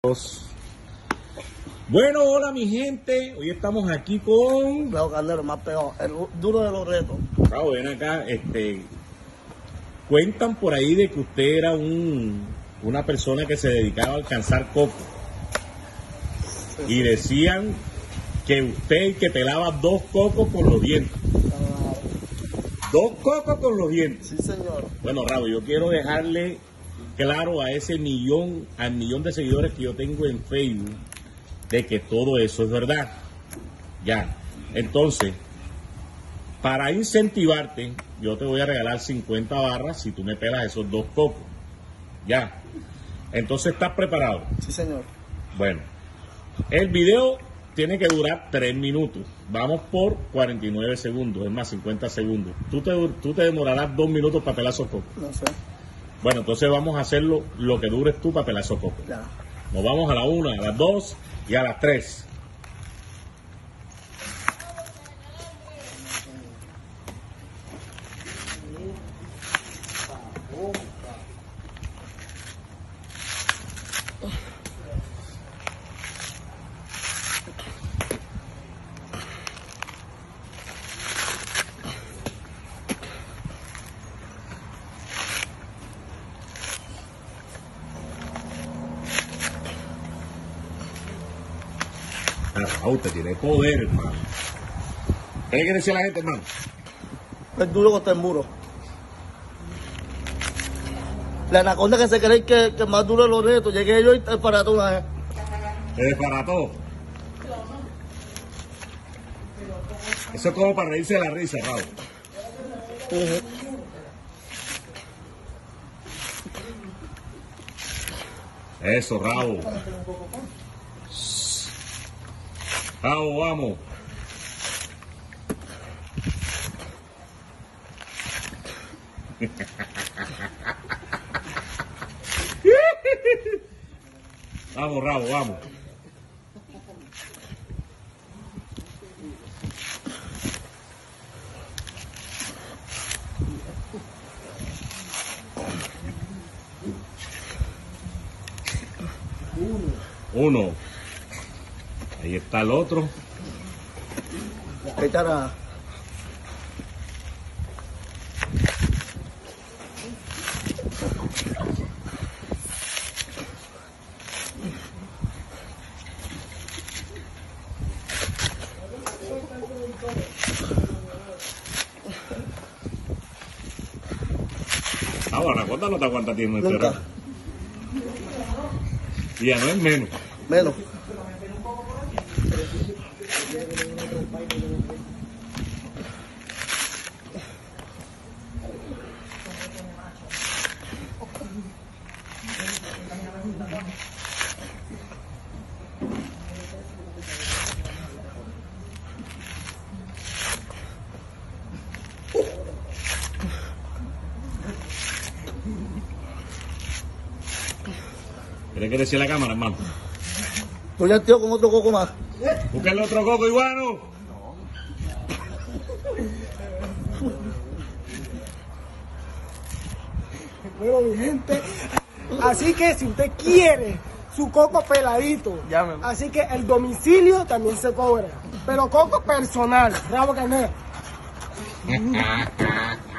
Bueno, hola mi gente, hoy estamos aquí con Raúl Candelo, más pegado, el duro de los retos. Raúl, ven acá, cuentan por ahí de que usted era una persona que se dedicaba a alcanzar coco. Y decían que usted que pelaba 2 cocos con los dientes. 2 cocos con los dientes. Sí, señor. Bueno, Raúl, yo quiero dejarle claro a ese millón de seguidores que yo tengo en Facebook de que todo eso es verdad. Ya. Entonces, para incentivarte, yo te voy a regalar 50 barras si tú me pelas esos 2 cocos. Ya. Entonces, ¿estás preparado? Sí, señor. Bueno, el video tiene que durar 3 minutos. Vamos por 49 segundos, es más, 50 segundos. Tú te demorarás 2 minutos para pelar esos cocos. No sé. Bueno, entonces vamos a hacerlo lo que dures tú para pelar esos cocos. Ya. Nos vamos a la 1, a las 2 y a las 3. Raúl, te tiene poder, hermano. ¿Qué le quiere decir a la gente, hermano? El duro contra el muro. La anaconda que se cree que es más duro de los retos. Llegué yo y el parato una vez. Se desbarató. Eso es como para reírse de la risa, Raúl. Eso, Raúl. Raúl, vamos. Vamos, Raúl, vamos. Uno. Ahí está el otro. Ahí está la... Ahora, ¿cuántas no te aguanta tiene este Nunca. rato? Y ya no es menos. Menos. ¿Qué decir la cámara, hermano? Tú ya tío con otro coco más. Busca el otro coco, iguano. Bueno, mi gente, así que si usted quiere su coco peladito, Llámeme. así que el domicilio también se cobra, pero coco personal, Raúl Candelo.